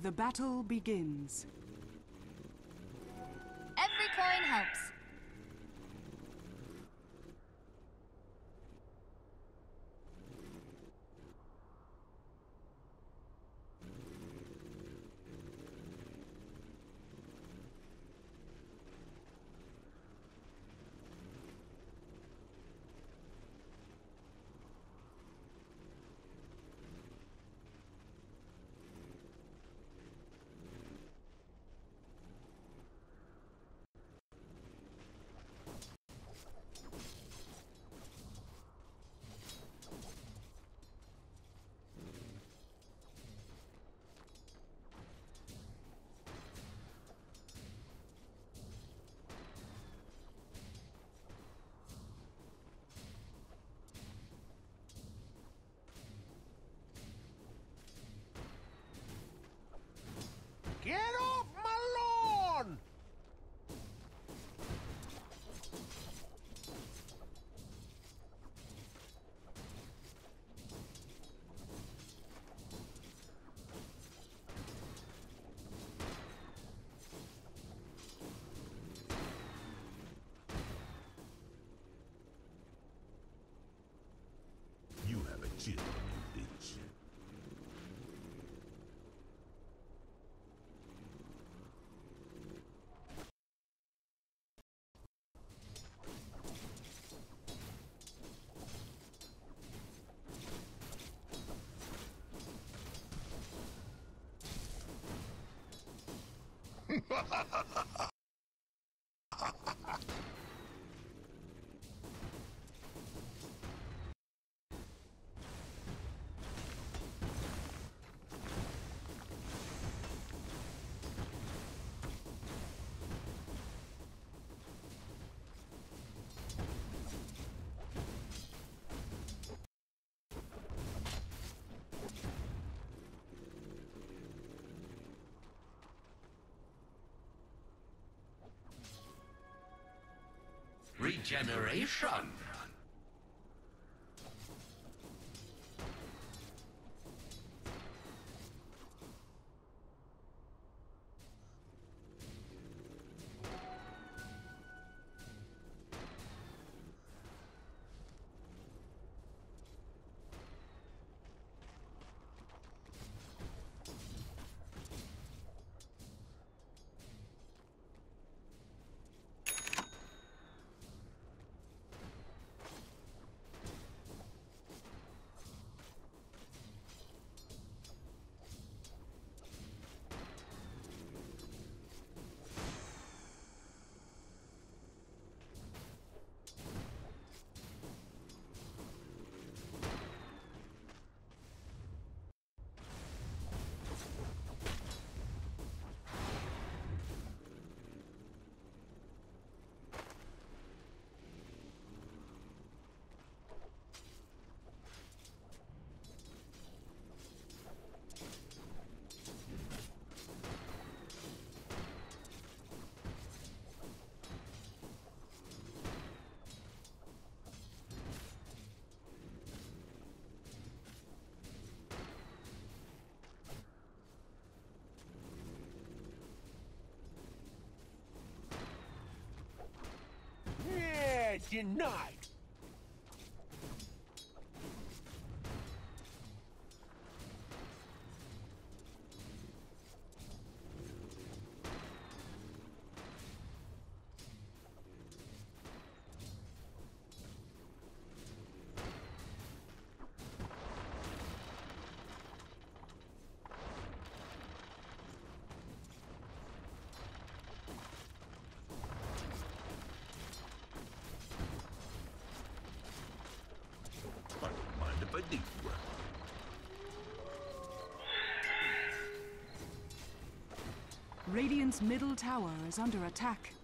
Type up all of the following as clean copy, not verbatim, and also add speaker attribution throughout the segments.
Speaker 1: The battle begins.
Speaker 2: Every coin helps.
Speaker 3: Get off my lawn!
Speaker 4: You have a chip on you, bitch.
Speaker 5: Regeneration.
Speaker 3: Yeah, denied.
Speaker 4: I don't mind if I do.
Speaker 1: Radiant's middle tower is under attack.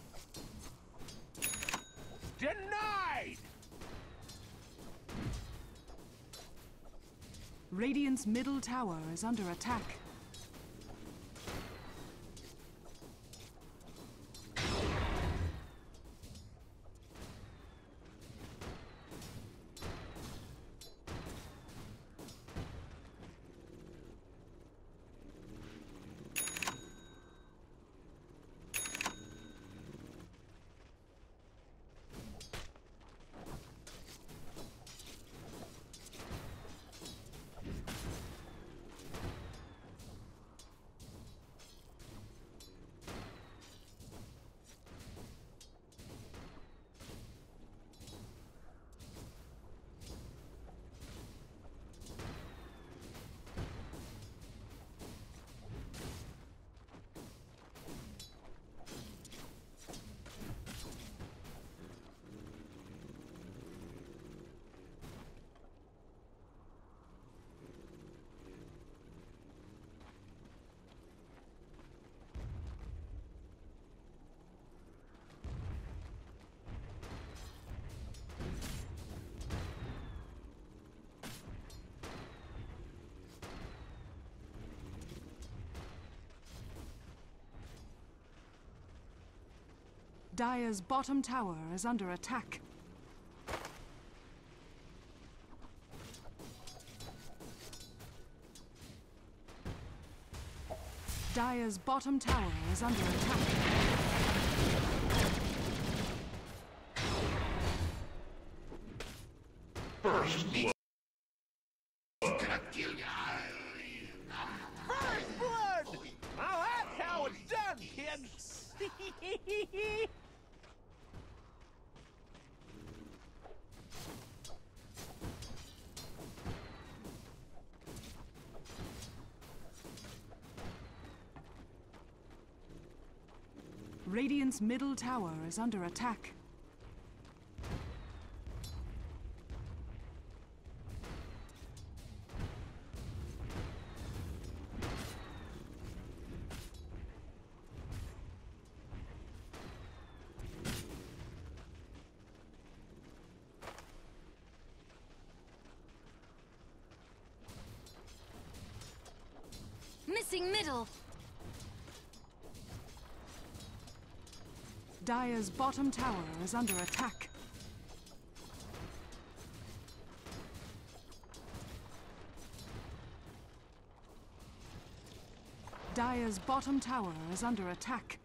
Speaker 3: Denied!
Speaker 1: Radiant's middle tower is under attack. Dire's bottom tower is under attack. Dire's bottom tower is under attack.
Speaker 5: First blood.
Speaker 3: First blood! Now that's how it's done, kids!
Speaker 1: Radiant's middle tower is under attack.
Speaker 2: Missing middle.
Speaker 1: Dire's bottom tower is under attack. Dire's bottom tower is under attack.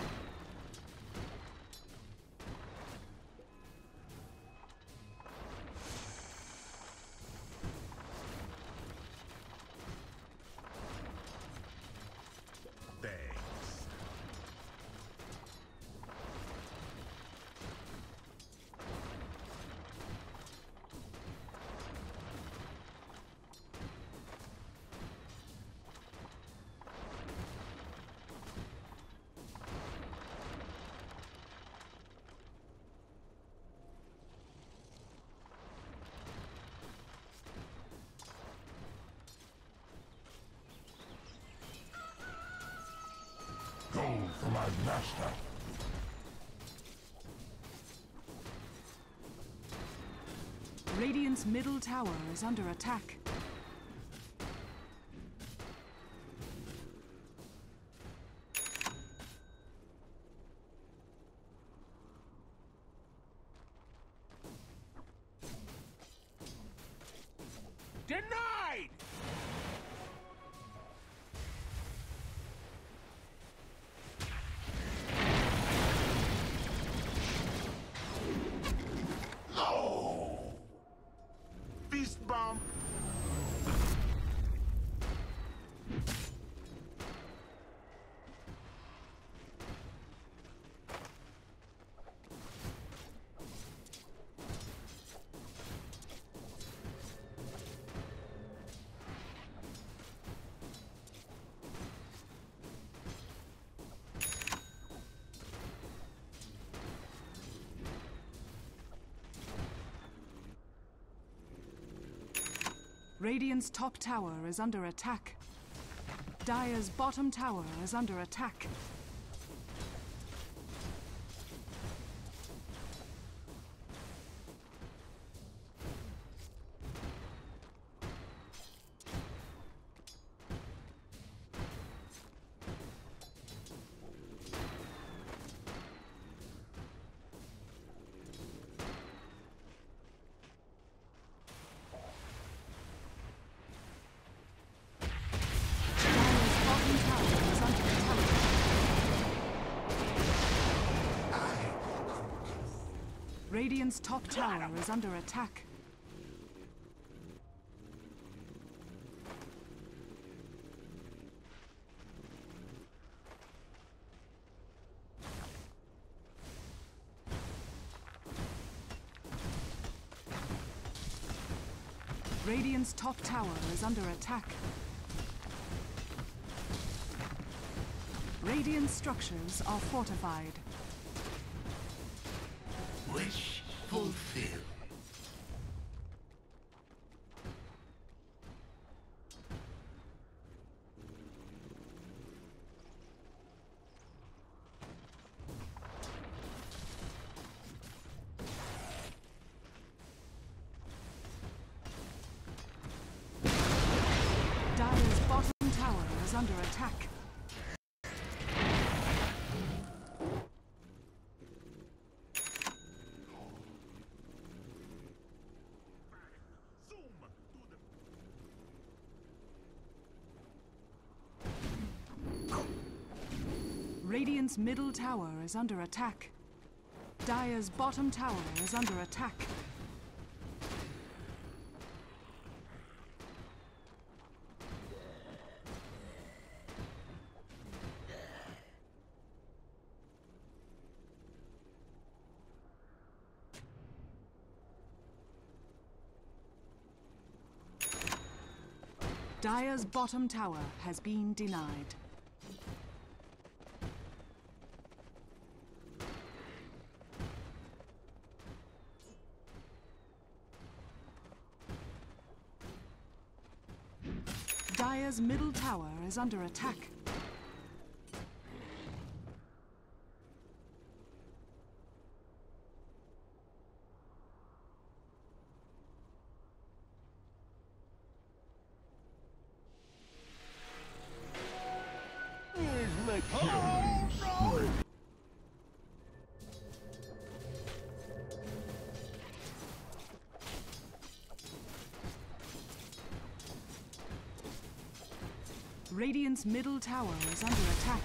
Speaker 4: Gold for my master.
Speaker 1: Radiant's middle tower is under attack.
Speaker 3: Denied!
Speaker 4: Beast bomb.
Speaker 1: Radiant's top tower is under attack. Dire's bottom tower is under attack. Radiant's top tower is under attack. Radiant's top tower is under attack. Radiant structures are fortified.
Speaker 5: Wish fulfilled.
Speaker 1: Dire's bottom tower is under attack. Radiant's middle tower is under attack. Dire's bottom tower is under attack. Dire's bottom tower has been denied. Dire's middle tower is under attack. Radiant's middle tower is under attack.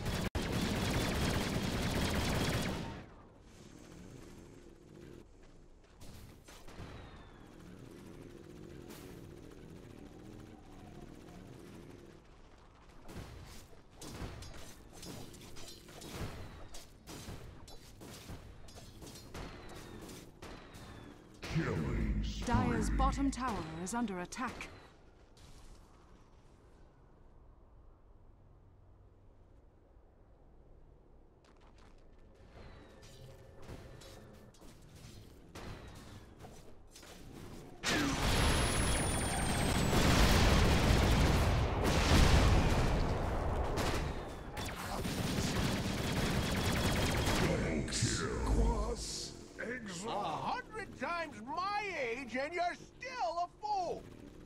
Speaker 4: Killing spree.
Speaker 1: Dire's bottom tower is under attack.
Speaker 4: Quas exo.
Speaker 3: 100 times my age and you're still a fool!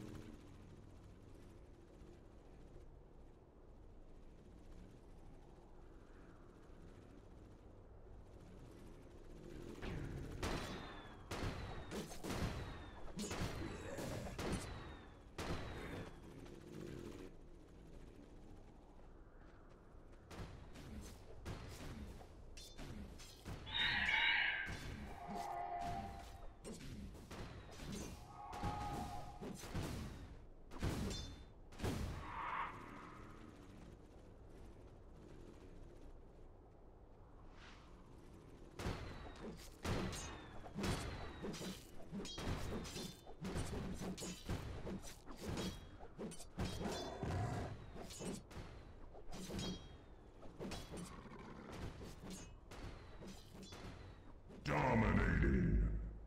Speaker 4: Dominating.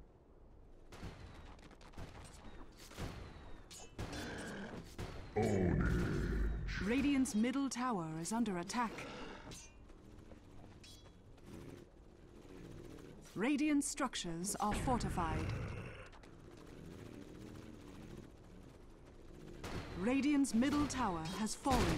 Speaker 4: Ownage.
Speaker 1: Radiant's middle tower is under attack. Radiant structures are fortified. Radiant's middle tower has fallen.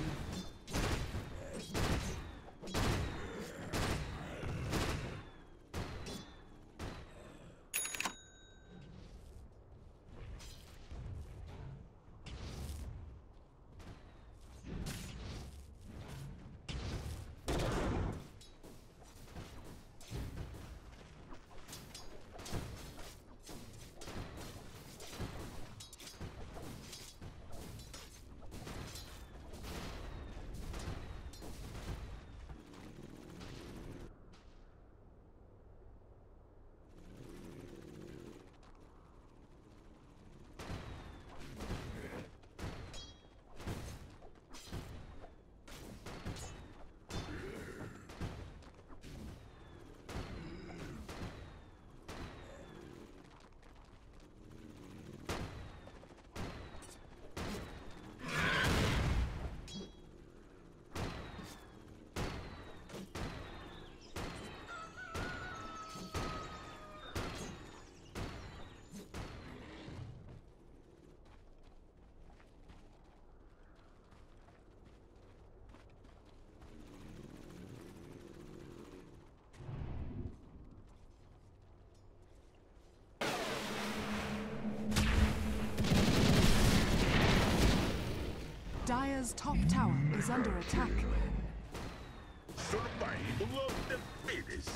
Speaker 1: Dire's top tower is under attack.
Speaker 4: Survival of the fittest.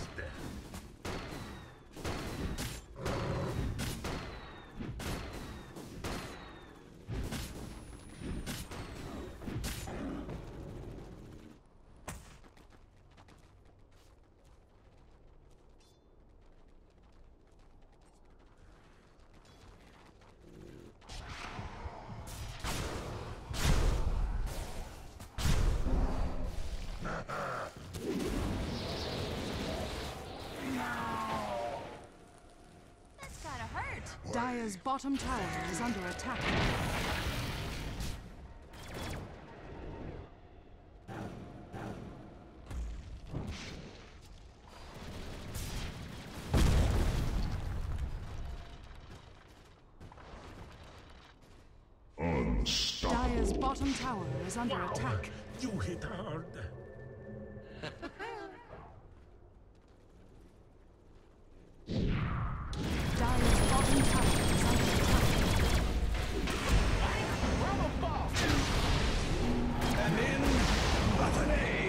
Speaker 1: Dire's bottom tower is under attack.
Speaker 4: Unstoppable.
Speaker 1: Dire's bottom tower is under attack.
Speaker 4: You hit hard.
Speaker 1: Dire's bottom tower is under attack.
Speaker 3: And in Bethany!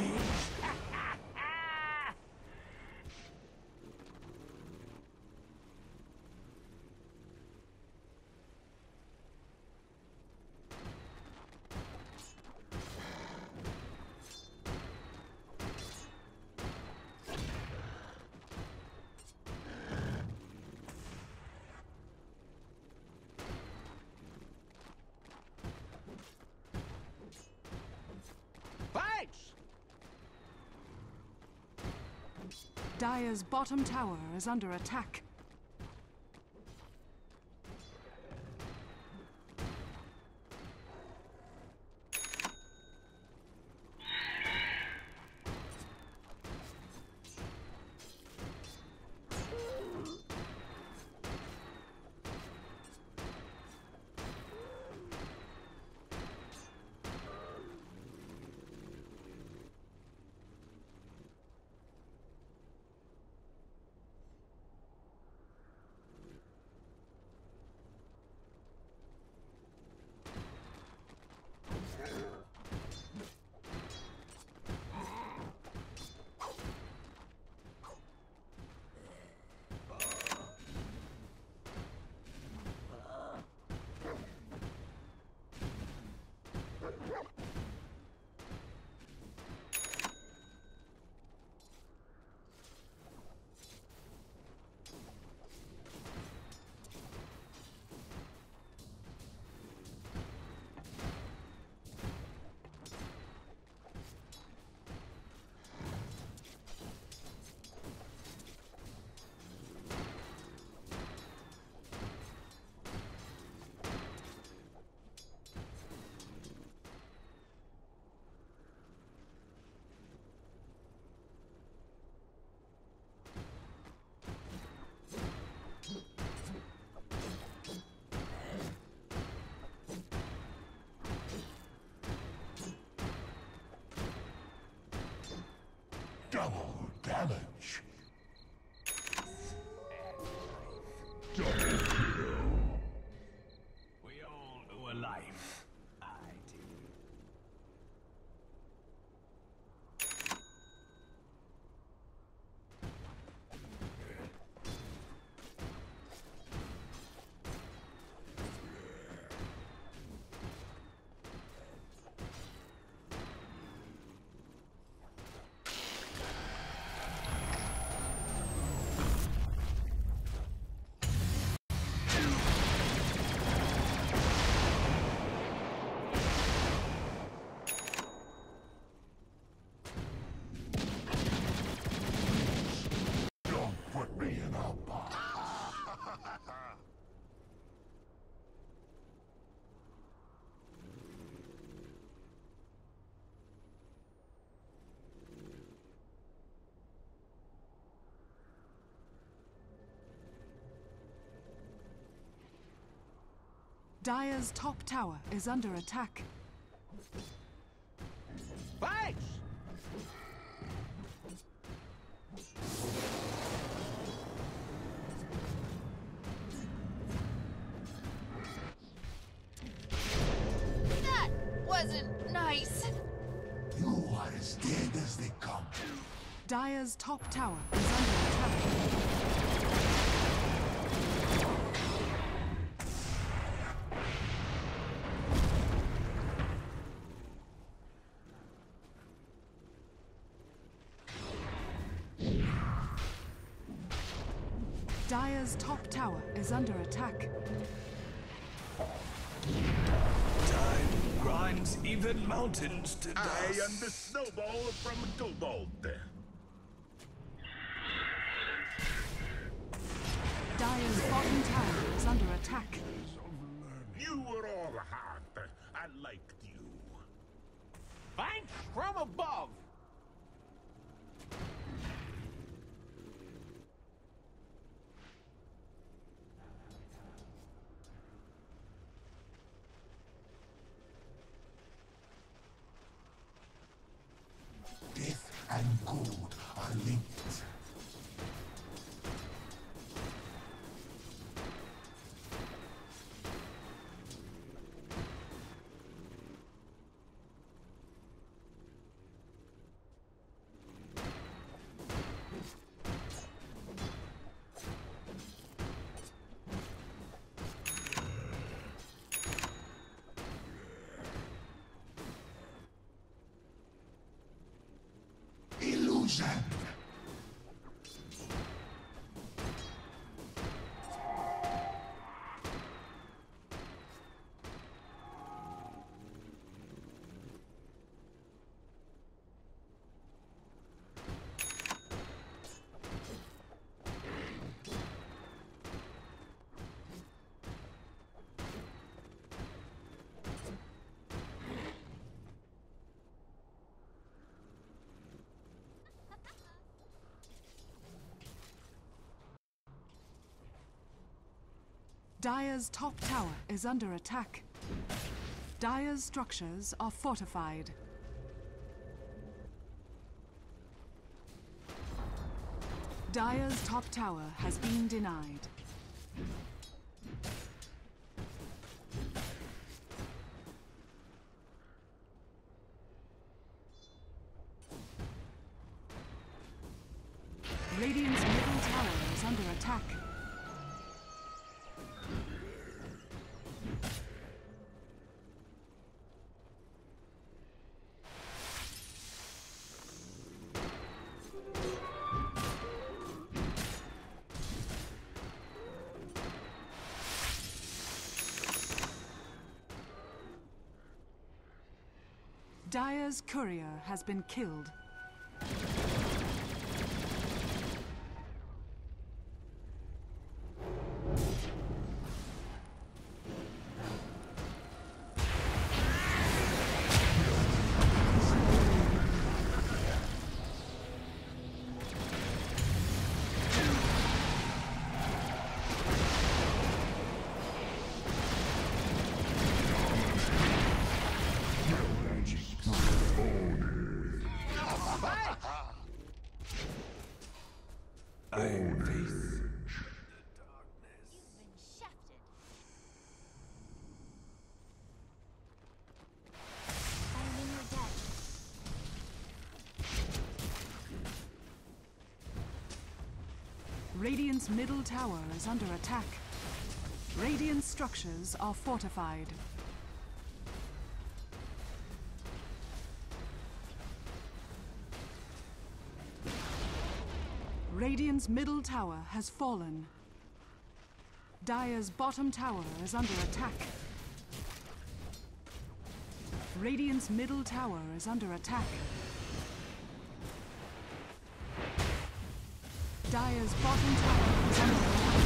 Speaker 3: Thanks!
Speaker 1: Dire's bottom tower is under attack.
Speaker 4: Double damage. Double kill.
Speaker 3: We all owe a life. I do.
Speaker 4: Don't put me in a box.
Speaker 1: Dire's top tower is under attack.
Speaker 3: Thanks!
Speaker 2: That wasn't
Speaker 1: Dire's top tower is under attack. Dire's top tower is under attack.
Speaker 5: Time grinds even mountains to
Speaker 4: I
Speaker 5: dust.
Speaker 4: am the snowball from Gobalt.
Speaker 1: Dire's bottom tower is under attack.
Speaker 4: You were all hot. I liked you.
Speaker 3: Thanks from above.
Speaker 4: Death and gold are linked. Illusion.
Speaker 1: Dire's top tower is under attack. Dire's structures are fortified. Dire's top tower has been denied. Radiant's middle tower is under attack. Dire's courier has been killed.
Speaker 5: I face
Speaker 2: You've been shafted. I am in your debt.
Speaker 1: Radiant's middle tower is under attack. Radiant structures are fortified. Radiant's middle tower has fallen. Dire's bottom tower is under attack. Radiant's middle tower is under attack. Dire's bottom tower is under attack.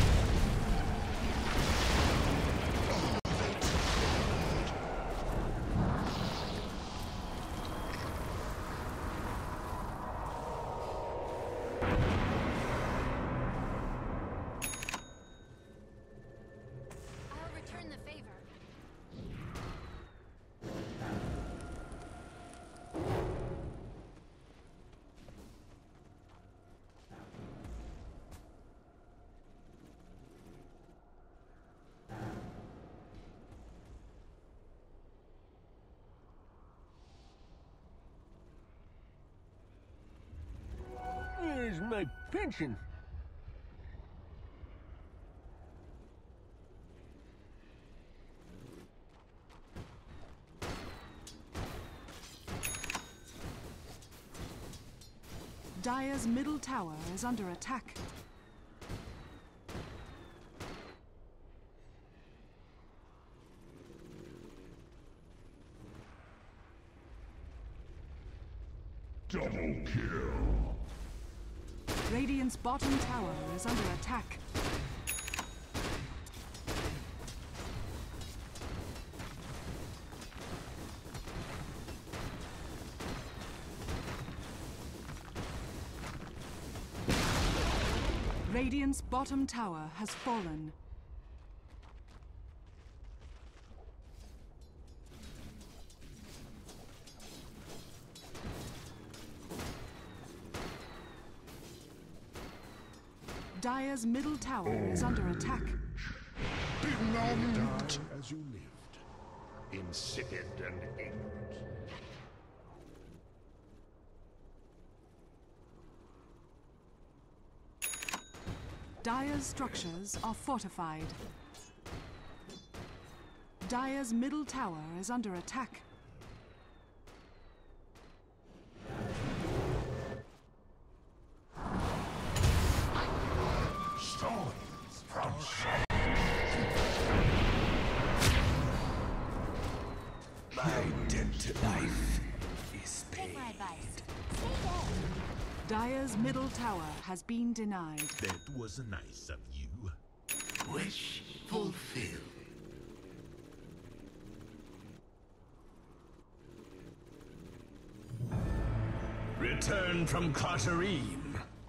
Speaker 2: I'll return the favor.
Speaker 3: My pension.
Speaker 1: Dire's middle tower is under attack.
Speaker 4: Double kill.
Speaker 1: Radiant's bottom tower is under attack. Radiant's bottom tower has fallen. Dire's middle tower is under attack.
Speaker 4: Benumbed as you lived, insipid and ignorant.
Speaker 1: Dire's structures are fortified. Dire's middle tower is under attack.
Speaker 4: Stones from
Speaker 5: My debt to life is
Speaker 2: Take
Speaker 5: paid.
Speaker 2: my advice. Stay dead.
Speaker 1: Dire's middle tower has been denied.
Speaker 4: That was nice of you.
Speaker 5: Wish fulfilled. Return from Kartarim.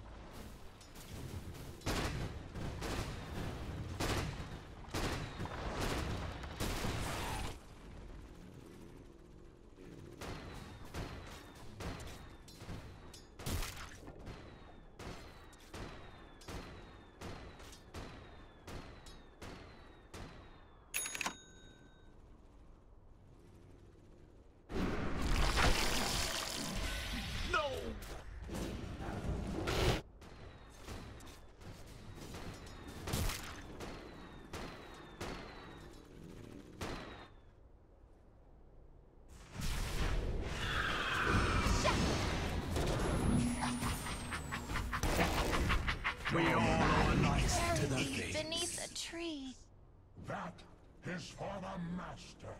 Speaker 5: We all owe a life to the fates.
Speaker 2: Beneath a tree.
Speaker 4: That is for the master.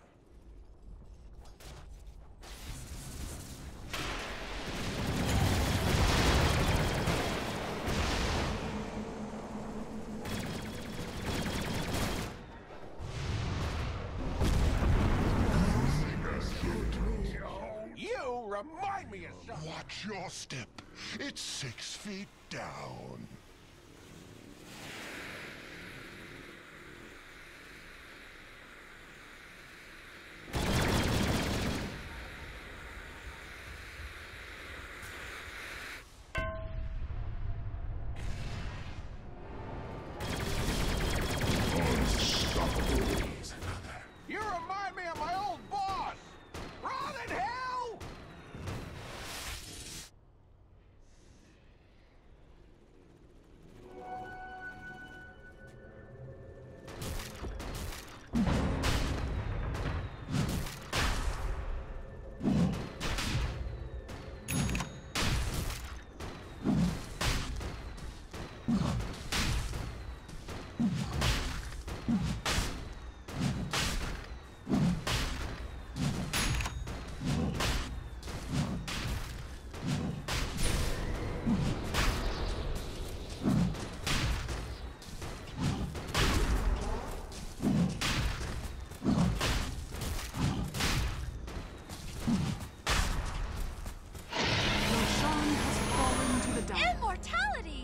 Speaker 3: You remind me of something.
Speaker 4: Watch your step. It's 6 feet down.
Speaker 3: You remind me of my old boss. Run in hell!
Speaker 1: Roshan has fallen to the dark.
Speaker 2: Immortality!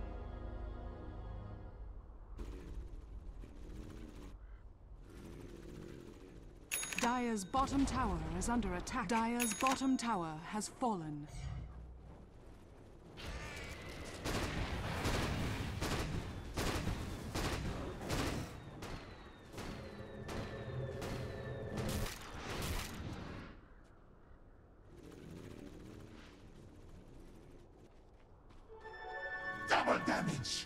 Speaker 1: Dire's bottom tower is under attack. Dire's bottom tower has fallen.
Speaker 4: Double damage!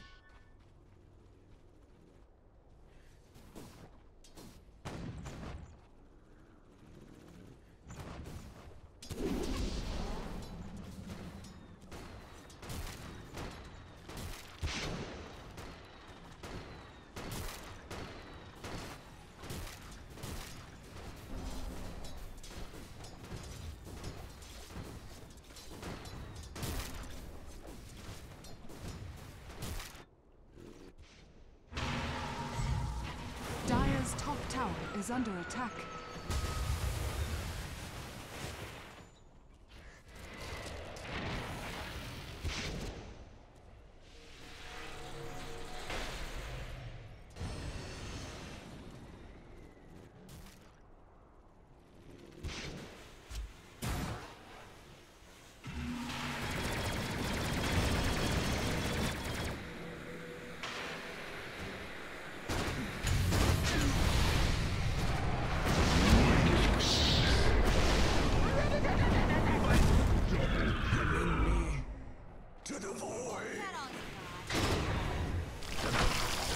Speaker 1: Dire's top tower is under attack.
Speaker 5: To the void!
Speaker 2: That all you got.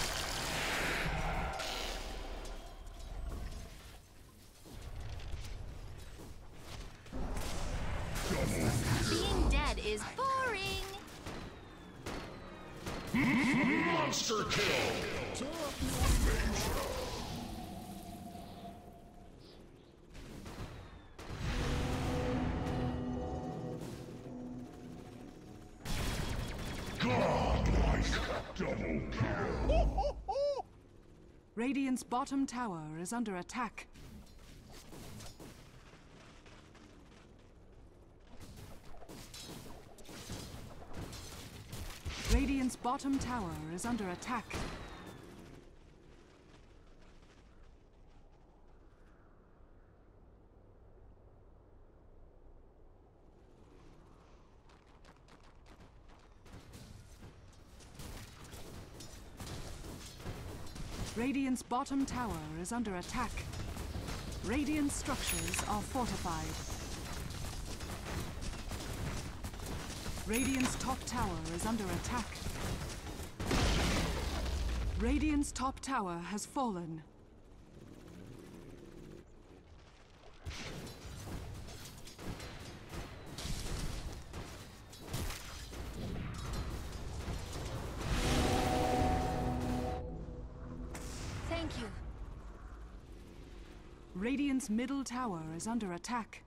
Speaker 2: Being dead is boring.
Speaker 4: Monster kill! Godlike double kill!
Speaker 1: Radiant's bottom tower is under attack. Radiant's bottom tower is under attack. Radiant's bottom tower is under attack. Radiant structures are fortified. Radiant's top tower is under attack. Radiant's top tower has fallen.
Speaker 2: Thank you.
Speaker 1: Radiant's middle tower is under attack.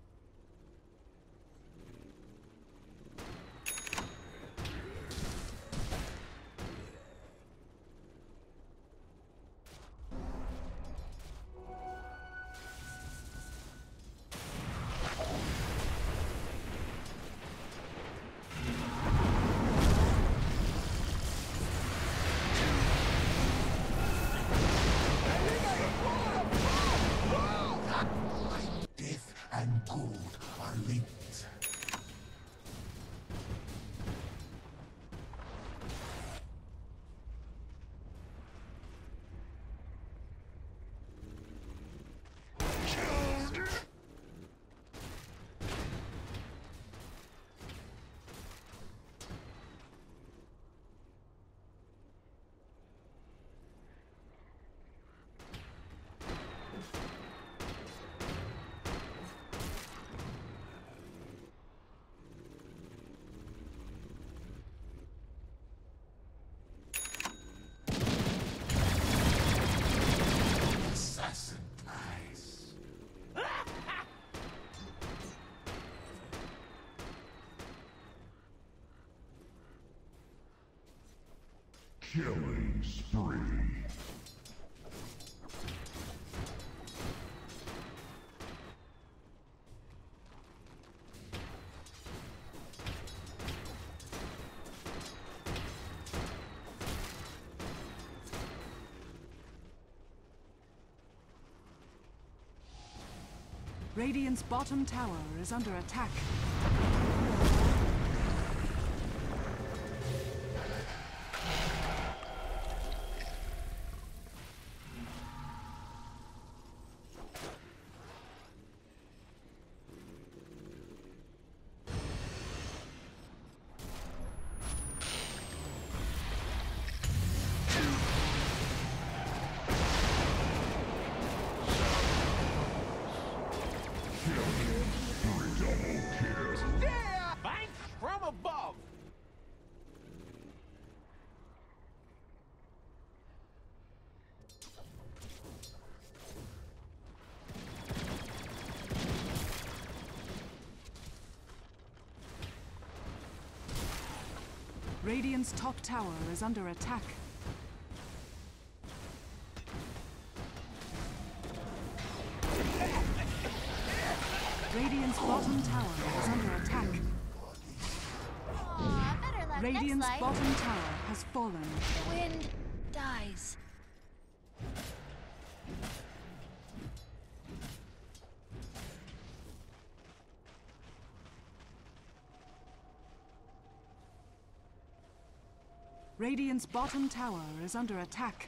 Speaker 4: Death and gold are linked. Assassin dies. Killing spree.
Speaker 1: Radiant's bottom tower is under attack. Radiant's top tower is under attack. Radiant's bottom tower is under attack.
Speaker 2: Aw, better luck
Speaker 1: Radiant's
Speaker 2: next life.
Speaker 1: bottom tower has fallen.
Speaker 2: The wind dies.
Speaker 1: Radiant's bottom tower is under attack.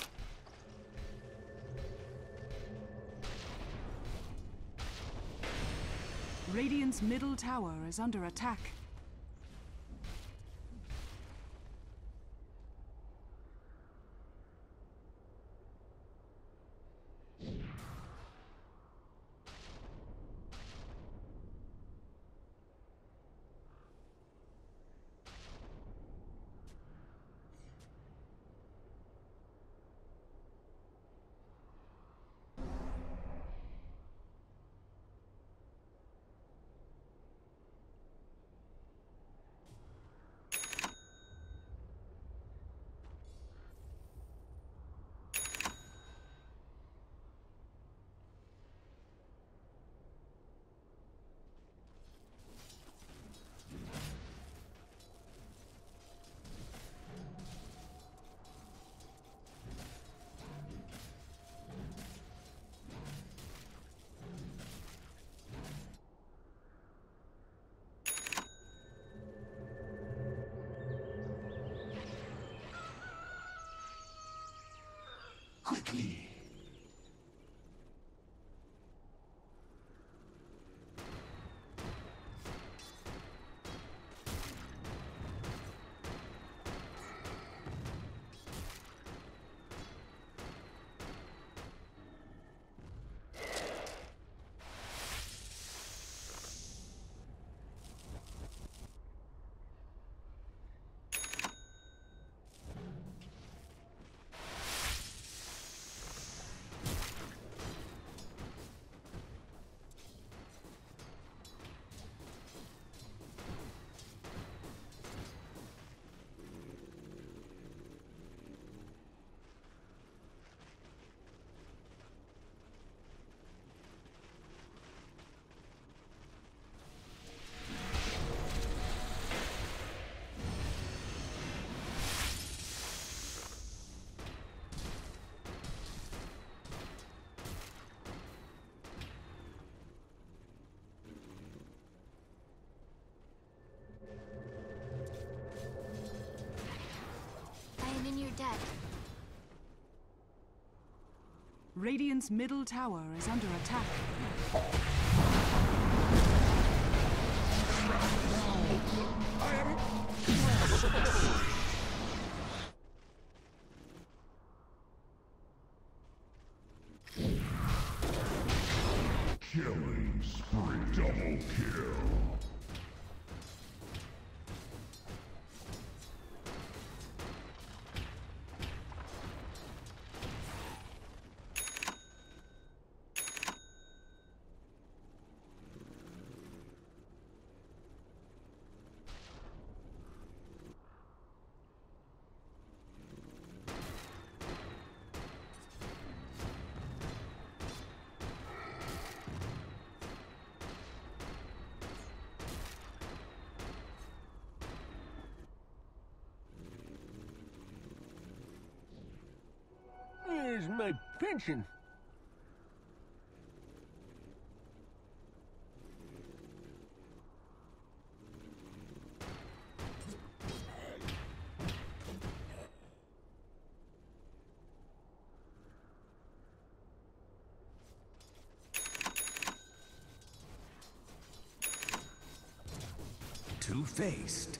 Speaker 1: Radiant's middle tower is under attack.
Speaker 5: Quickly.
Speaker 2: I am in your debt.
Speaker 1: Radiant's middle tower is under attack.
Speaker 5: Killing spree. Double kill.
Speaker 3: Where's my pension?
Speaker 5: Two-faced.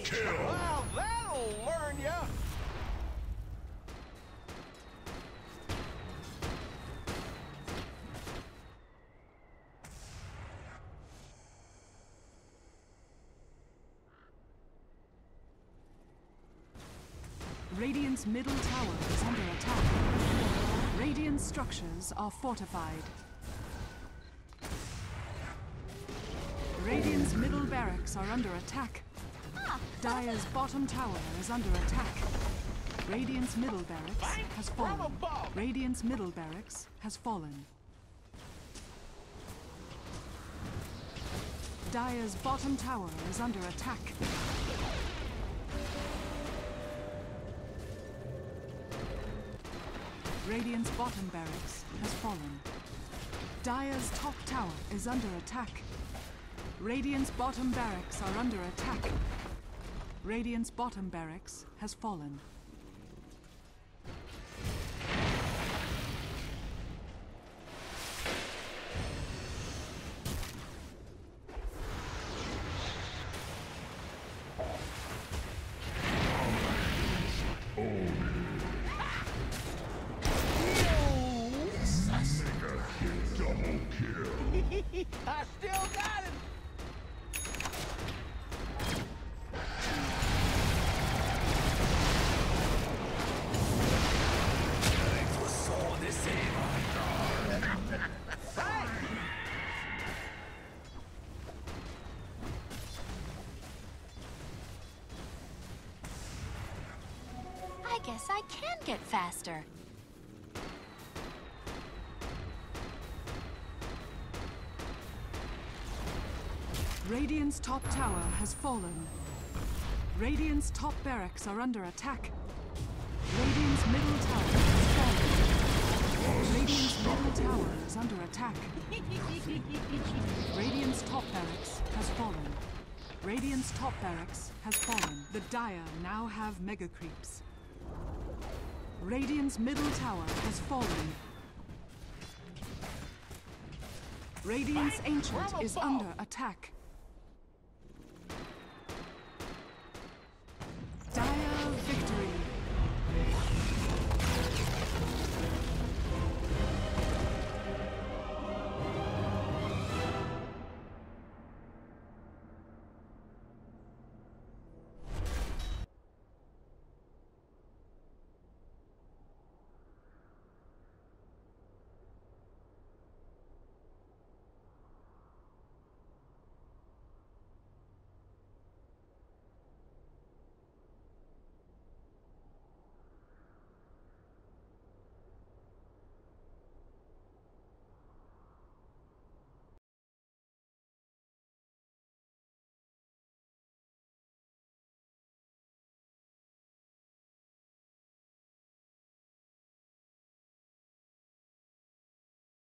Speaker 5: kill.
Speaker 3: Well, that'll learn ya.
Speaker 1: Radiant's middle tower is under attack. Radiant structures are fortified. Radiant's middle barracks are under attack. Dire's bottom tower is under attack. Radiant's middle barracks has fallen. Radiant's middle barracks has fallen. Dire's bottom tower is under attack. Radiant's bottom barracks has fallen. Dire's top tower is under attack. Radiant's bottom barracks are under attack. Radiant's bottom barracks has fallen.
Speaker 5: Double kill.
Speaker 3: I still got him.
Speaker 2: I guess I can get faster.
Speaker 1: Radiant's top tower has fallen. Radiant's top barracks are under attack. Radiant's middle tower has fallen. Radiant's middle tower is under attack. Radiant's top barracks has fallen. Radiant's top barracks has fallen. The Dire now have mega creeps. Radiant's middle tower has fallen. Radiant's Ancient is under attack.